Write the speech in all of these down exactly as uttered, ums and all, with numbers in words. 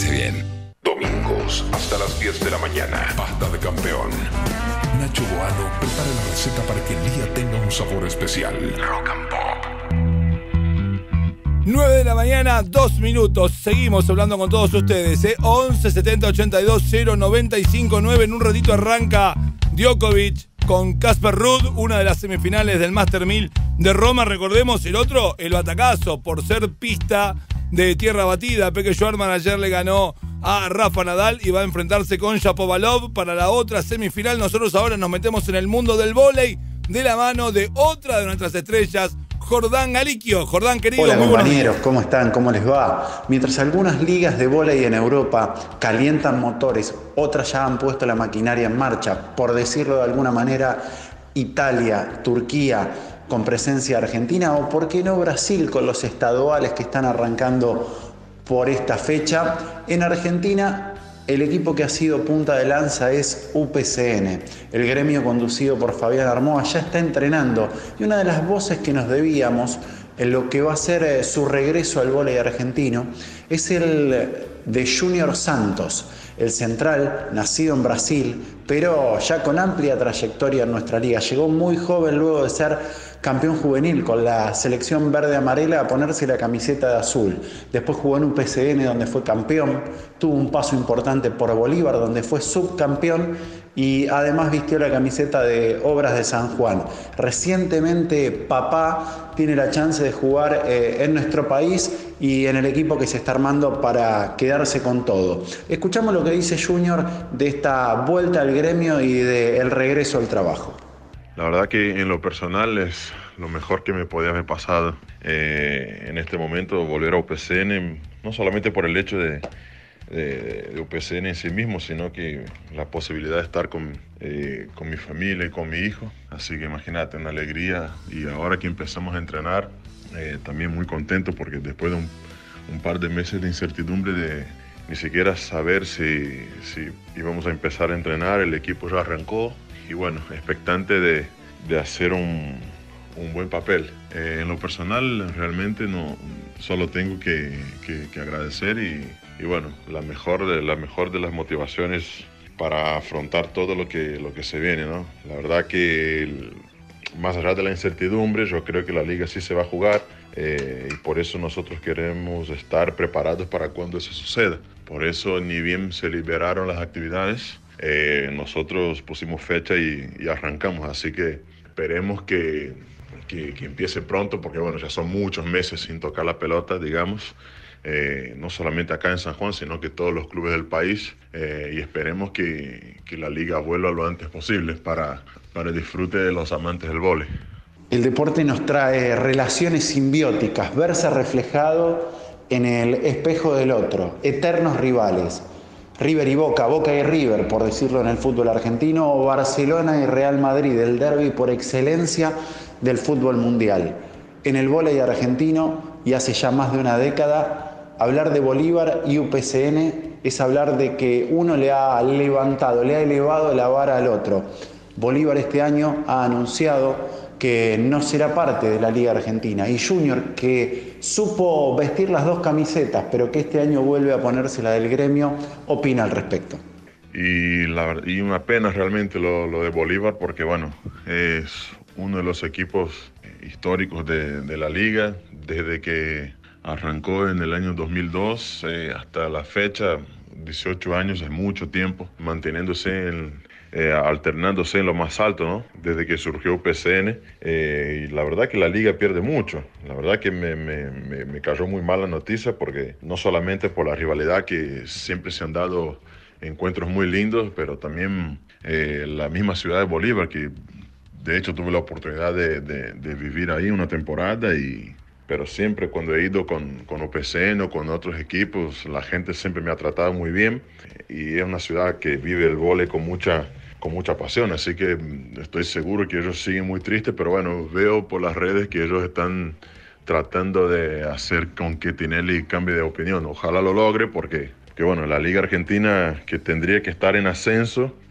hace bien. Domingos, hasta las diez de la mañana. Pasta de campeón. Nacho Boano prepara la receta para que el día tenga un sabor especial. Rock and Pop. nueve de la mañana, dos minutos. Seguimos hablando con todos ustedes. ¿eh? once setenta ochenta y dos cero noventa y cinco nueve. En un ratito arranca Djokovic con Casper Ruud, una de las semifinales del Master mil de Roma. Recordemos, el otro, el batacazo por ser pista de tierra batida. Peke Schwartzman ayer le ganó a Rafa Nadal y va a enfrentarse con Shapovalov para la otra semifinal. Nosotros ahora nos metemos en el mundo del vóley de la mano de otra de nuestras estrellas, Jordán Galiquio. Jordán, querido, hola, muy compañeros, ¿cómo están? ¿Cómo les va? Mientras algunas ligas de vóley en Europa calientan motores, otras ya han puesto la maquinaria en marcha. Por decirlo de alguna manera, Italia, Turquía, con presencia argentina, o por qué no Brasil con los estaduales que están arrancando por esta fecha. En Argentina, el equipo que ha sido punta de lanza es U P C N. El gremio conducido por Fabián Armoa ya está entrenando, y una de las voces que nos debíamos en lo que va a ser eh, su regreso al vóley argentino es el de Junior Santos, el central nacido en Brasil, pero ya con amplia trayectoria en nuestra liga. Llegó muy joven luego de ser campeón juvenil con la selección verde-amarela a ponerse la camiseta de azul. Después jugó en U P C N, donde fue campeón. Tuvo un paso importante por Bolívar, donde fue subcampeón, y además vistió la camiseta de Obras de San Juan. Recientemente papá tiene la chance de jugar eh, en nuestro país y en el equipo que se está armando para quedarse con todo. Escuchamos lo que dice Junior de esta vuelta al gremio y del regreso al trabajo. La verdad que en lo personal es lo mejor que me podía haber pasado eh, en este momento, volver a U P C N, no solamente por el hecho de, de, de U P C N en sí mismo, sino que la posibilidad de estar con, eh, con mi familia y con mi hijo. Así que imagínate, una alegría. Y ahora que empezamos a entrenar, eh, también muy contento, porque después de un, un par de meses de incertidumbre de ni siquiera saber si, si íbamos a empezar a entrenar, el equipo ya arrancó. Y bueno, expectante de, de hacer un, un buen papel. Eh, en lo personal, realmente no, solo tengo que, que, que agradecer y, y bueno, la mejor, de, la mejor de las motivaciones para afrontar todo lo que, lo que se viene, ¿no? La verdad que el, más allá de la incertidumbre, yo creo que la liga sí se va a jugar eh, y por eso nosotros queremos estar preparados para cuando eso suceda. Por eso, ni bien se liberaron las actividades, Eh, nosotros pusimos fecha y, y arrancamos, así que esperemos que, que, que empiece pronto, porque bueno, ya son muchos meses sin tocar la pelota, digamos, eh, no solamente acá en San Juan, sino que todos los clubes del país, eh, y esperemos que, que la liga vuelva lo antes posible para, para el disfrute de los amantes del vóley. El deporte nos trae relaciones simbióticas, verse reflejado en el espejo del otro, eternos rivales. River y Boca, Boca y River, por decirlo en el fútbol argentino, o Barcelona y Real Madrid, el derbi por excelencia del fútbol mundial. En el vóley argentino, y hace ya más de una década, hablar de Bolívar y U P C N es hablar de que uno le ha levantado, le ha elevado la vara al otro. Bolívar este año ha anunciado que no será parte de la Liga Argentina, y Junior, que supo vestir las dos camisetas, pero que este año vuelve a ponerse la del gremio, opina al respecto. Y, la, y una pena realmente lo, lo de Bolívar, porque bueno, es uno de los equipos históricos de, de la liga, desde que arrancó en el año dos mil dos eh, hasta la fecha, dieciocho años es mucho tiempo, manteniéndose en... Eh, alternándose en lo más alto, ¿no? Desde que surgió U P C N, eh, y la verdad que la liga pierde mucho. La verdad que me, me, me, me cayó muy mal la noticia, porque no solamente por la rivalidad, que siempre se han dado encuentros muy lindos, pero también eh, la misma ciudad de Bolívar, que de hecho tuve la oportunidad de, de, de vivir ahí una temporada, y pero siempre cuando he ido con, con U P C N o con otros equipos, la gente siempre me ha tratado muy bien, y es una ciudad que vive el vóley con mucha, con mucha pasión, así que estoy seguro que ellos siguen muy tristes, pero bueno, veo por las redes que ellos están tratando de hacer con que Tinelli cambie de opinión. Ojalá lo logre, porque que bueno, la Liga Argentina, que tendría que estar en ascenso,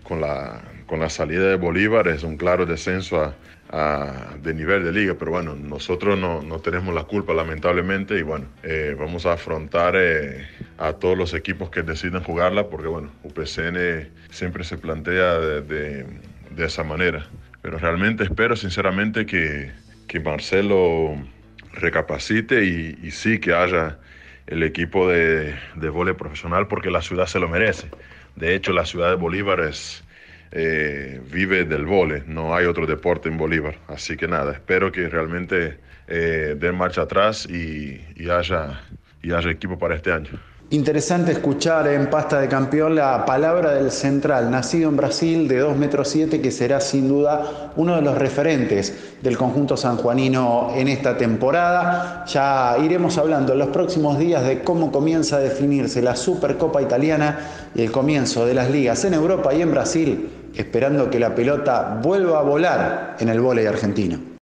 con la, con la salida de Bolívar es un claro descenso a, a, de nivel de liga, pero bueno, nosotros no, no tenemos la culpa lamentablemente y bueno, eh, vamos a afrontar eh, a todos los equipos que decidan jugarla porque bueno, U P C N siempre se plantea de, de, de esa manera, pero realmente espero sinceramente que, que Marcelo recapacite y, y sí que haya el equipo de, de vóley profesional porque la ciudad se lo merece. De hecho, la ciudad de Bolívar es, eh, vive del vóley, no hay otro deporte en Bolívar. Así que nada, espero que realmente eh, den marcha atrás y, y, haya, y haya equipo para este año. Interesante escuchar en Pasta de Campeón la palabra del central, nacido en Brasil, de dos metros siete, que será sin duda uno de los referentes del conjunto sanjuanino en esta temporada. Ya iremos hablando en los próximos días de cómo comienza a definirse la Supercopa Italiana y el comienzo de las ligas en Europa y en Brasil, esperando que la pelota vuelva a volar en el vóley argentino.